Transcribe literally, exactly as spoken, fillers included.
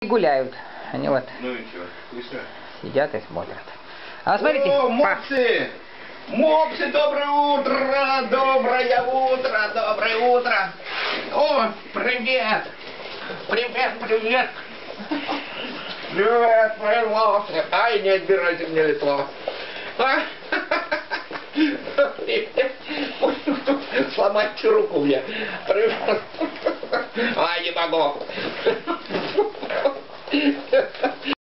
гуляют. Они вот Ну и что? И что? сидят и смотрят. А смотрите. О, мопсы! Мопсы, доброе утро! Доброе утро! Доброе утро! О, привет! Привет, привет! Привет, привет, мопсы! Ай, не отбирайте мне лицо! А? Привет! Сломать руку мне! Привет! Ай, не могу!